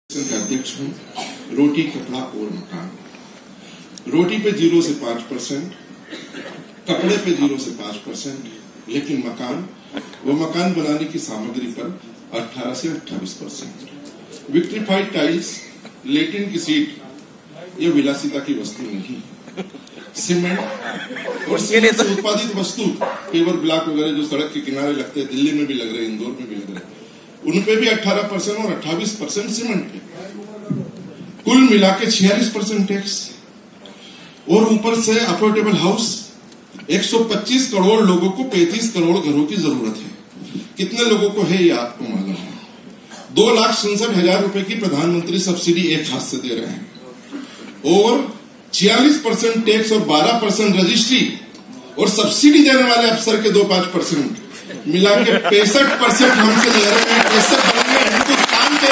के अध्यक्ष हूँ। रोटी, कपड़ा और मकान। रोटी पे 0 से 5%, कपड़े पे 0 से 5%, लेकिन मकान, वो मकान बनाने की सामग्री पर 18 से 28%। विक्ट्रीफाइड टाइल्स, लेटिन की सीट, ये विलासिता की वस्तु नहीं। सीमेंट और सीमेंट से उत्पादित वस्तु, पेवर ब्लॉक वगैरह जो सड़क के किनारे लगते हैं, दिल्ली में भी लग रहे हैं, इंदौर में भी लग रहे हैं, उनपे भी 18% और 28% सीमेंट पे। कुल मिला के 46% टैक्स। और ऊपर से अफोर्डेबल हाउस, 125 करोड़ लोगों को 35 करोड़ घरों की जरूरत है। कितने लोगों को है ये आपको मालूम है? 2,67,000 रुपए की प्रधानमंत्री सब्सिडी एक हाथ से दे रहे हैं और 46% टैक्स और 12% रजिस्ट्री और सब्सिडी देने वाले अफसर के 2-5% मिला के 65% हमसे ले रहे हैं। कैसे बनेंगे हिंदुस्तान के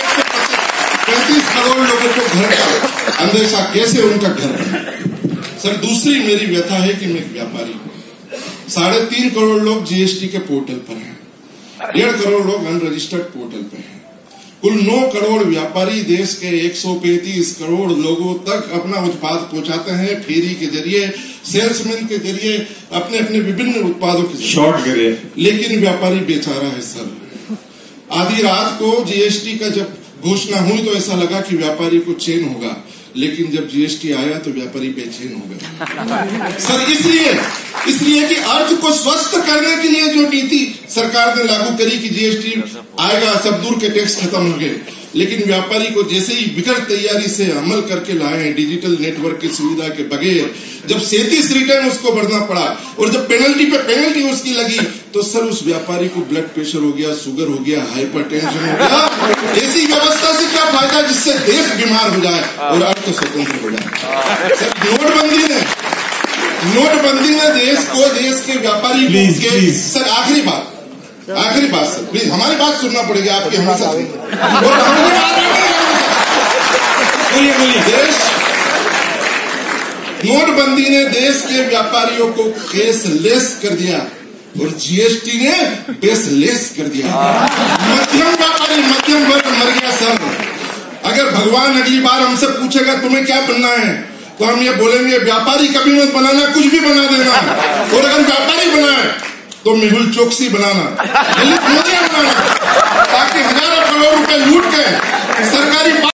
35 करोड़ लोगों को घर का अंदेशा, कैसे उनका घर बने? सर, दूसरी मेरी व्यथा है कि मैं एक व्यापारी हूं। 3.5 करोड़ लोग जीएसटी के पोर्टल पर हैं, 1.5 करोड़ लोग अनरजिस्टर्ड पोर्टल पर हैं। कुल 9 करोड़ व्यापारी देश के 135 करोड़ लोगों तक अपना उत्पाद पहुंचाते हैं, फेरी के जरिए, सेल्समैन के जरिए, अपने अपने विभिन्न उत्पादों के जरिए। लेकिन व्यापारी बेचारा है सर। आधी रात को जीएसटी का जब घोषणा हुई तो ऐसा लगा कि व्यापारी को चैन होगा, लेकिन जब जीएसटी आया तो व्यापारी बेचैन हो गया सर। इसलिए कि अर्थ को स्वस्थ करने के लिए जो नीति सरकार ने लागू करी कि जीएसटी आएगा, सब दूर के टैक्स खत्म हो गए, लेकिन व्यापारी को जैसे ही बिगड़ तैयारी से अमल करके लाए डिजिटल नेटवर्क की सुविधा के बगैर, जब 37 रिटर्न उसको भरना पड़ा और जब पेनल्टी पे पेनल्टी उसकी लगी, तो सर उस व्यापारी को ब्लड प्रेशर हो गया, शुगर हो गया, हाइपरटेंशन हो गया। ऐसी व्यवस्था से क्या फायदा जिससे देश बीमार हो जाए और अर्थ स्वतंत्र हो जाए? सर, नोटबंदी ने देश के व्यापारी सर, आखिरी बात सर, प्लीज हमारी बात सुनना पड़ेगी, आपकी हमेशा नोटबंदी ने देश के व्यापारियों को केसलेस कर दिया और जीएसटी ने बेसलेस कर दिया। मध्यम व्यापारी, मध्यम वर्ग मर गया सर। अगर भगवान अगली बार हमसे पूछेगा तुम्हें क्या बनना है, तो हम ये बोलेंगे व्यापारी कभी मत बनाना, कुछ भी बना देना। और अगर व्यापारी बनाए तो मेहुल चोकसी बनाना, ताकि हजारों करोड़ रुपए लूट के सरकारी